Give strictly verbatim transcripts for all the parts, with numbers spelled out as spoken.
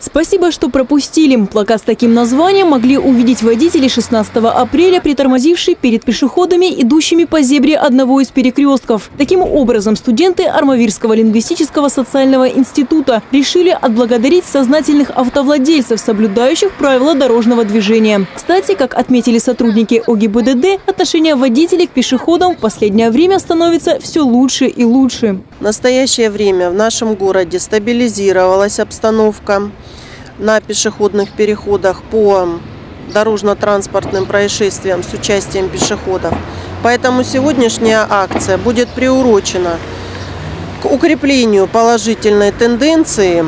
Спасибо, что пропустили. Плакат с таким названием могли увидеть водители шестнадцатого апреля, притормозившие перед пешеходами, идущими по зебре одного из перекрестков. Таким образом, студенты Армавирского лингвистического социального института решили отблагодарить сознательных автовладельцев, соблюдающих правила дорожного движения. Кстати, как отметили сотрудники О Г И Б Д Д, отношение водителей к пешеходам в последнее время становится все лучше и лучше. В настоящее время в нашем городе стабилизировалась обстановка на пешеходных переходах по дорожно-транспортным происшествиям с участием пешеходов. Поэтому сегодняшняя акция будет приурочена к укреплению положительной тенденции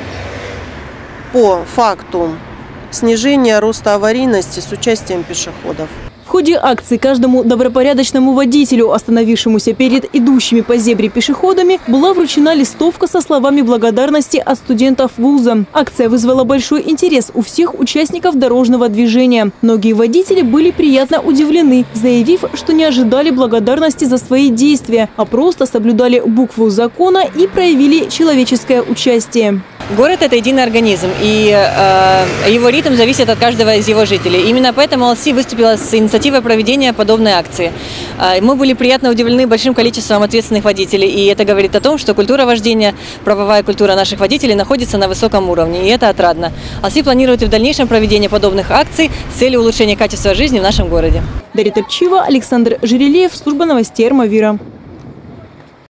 по факту снижения роста аварийности с участием пешеходов. В ходе акции каждому добропорядочному водителю, остановившемуся перед идущими по зебре пешеходами, была вручена листовка со словами благодарности от студентов вуза. Акция вызвала большой интерес у всех участников дорожного движения. Многие водители были приятно удивлены, заявив, что не ожидали благодарности за свои действия, а просто соблюдали букву закона и проявили человеческое участие. Город – это единый организм, и э, его ритм зависит от каждого из его жителей. Именно поэтому Л С И выступила с инициативой проведения подобной акции. Э, мы были приятно удивлены большим количеством ответственных водителей, и это говорит о том, что культура вождения, правовая культура наших водителей находится на высоком уровне, и это отрадно. Л С И планирует и в дальнейшем проведение подобных акций с целью улучшения качества жизни в нашем городе. Дарья Топчива, Александр Жерелиев, служба новостей Армавира.